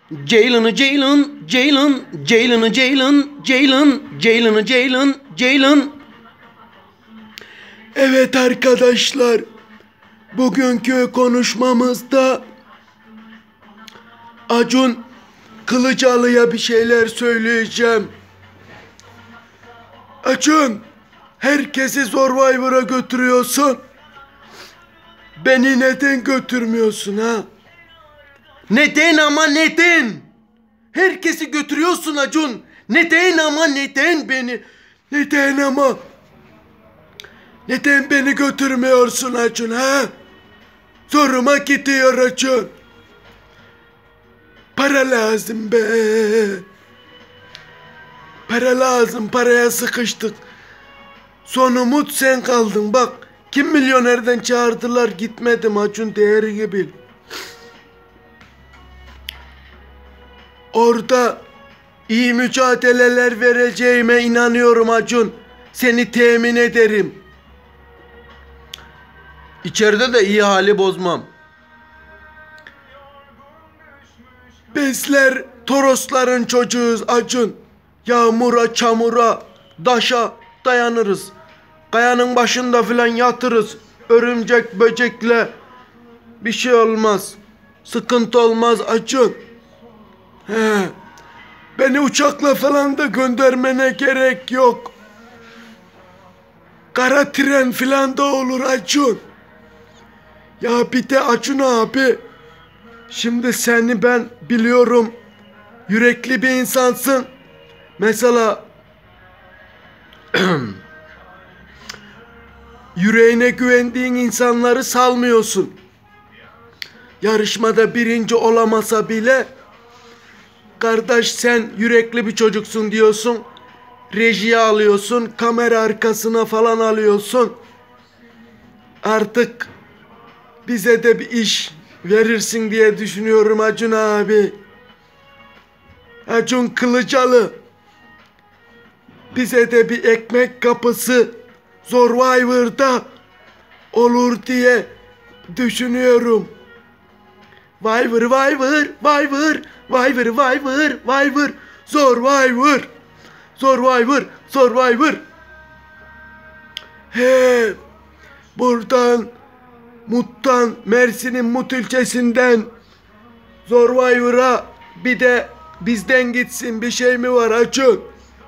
Ceylan'ı Ceylan, Ceylan, Ceylan'ı Ceylan, Ceylan, Ceylan'ı Ceylan, Ceylan. Evet arkadaşlar, bugünkü konuşmamızda Acun Kılıcalı'ya bir şeyler söyleyeceğim. Acun, herkesi Survivor'a götürüyorsun. Beni neden götürmüyorsun ha? Neden ama neden? Herkesi götürüyorsun Acun. Neden ama neden beni? Neden ama? Neden beni götürmüyorsun Acun ha? Zoruma gidiyor Acun. Para lazım be. Para lazım, paraya sıkıştık. Son umut sen kaldın bak. Kim milyonerden çağırdılar, gitmedim Acun, değerini bil. Orada iyi mücadeleler vereceğime inanıyorum Acun. Seni temin ederim. İçeride de iyi hali bozmam. Bizler Torosların çocuğuyuz Acun. Yağmura, çamura, daşa dayanırız. Kayanın başında filan yatırız. Örümcek, böcekle bir şey olmaz. Sıkıntı olmaz Acun. He. Beni uçakla falan da göndermene gerek yok. Kara tren filan da olur Acun. Ya bir de Acun abi. Şimdi seni ben biliyorum. Yürekli bir insansın. Mesela yüreğine güvendiğin insanları salmıyorsun. Yarışmada birinci olamasa bile kardeş sen yürekli bir çocuksun diyorsun. Rejiye alıyorsun, kamera arkasına falan alıyorsun. Artık bize de bir iş verirsin diye düşünüyorum Acun abi. Acun Kılıcalı. Bize de bir ekmek kapısı Survivor'da olur diye düşünüyorum. Survivor, Survivor, Survivor, Survivor, Survivor, Survivor, Survivor, Survivor. He, buradan Mut'tan, Mersin'in Mut ilçesinden Survivor'a bir de bizden gitsin bir şey mi var Acun?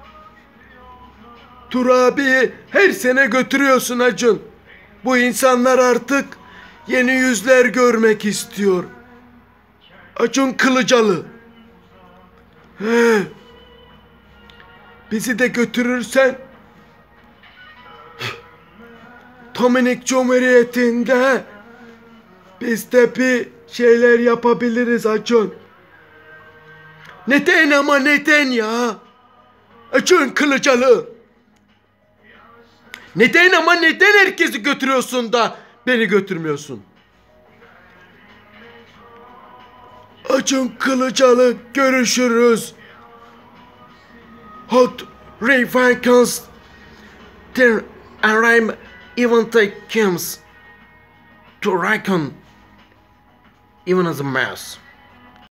Tur abi her sene götürüyorsun Acun. Bu insanlar artık yeni yüzler görmek istiyor. Acun Kılıcalı. He. Bizi de götürürsen Dominik Cumhuriyeti'nde biz de bir şeyler yapabiliriz Acun. Neden ama neden ya? Acun Kılıcalı. Neden ama neden herkesi götürüyorsun da beni götürmüyorsun? Acun Kılıcalı, görüşürüz. Hot Refacons There arrive even take comes to reckon even as a mess.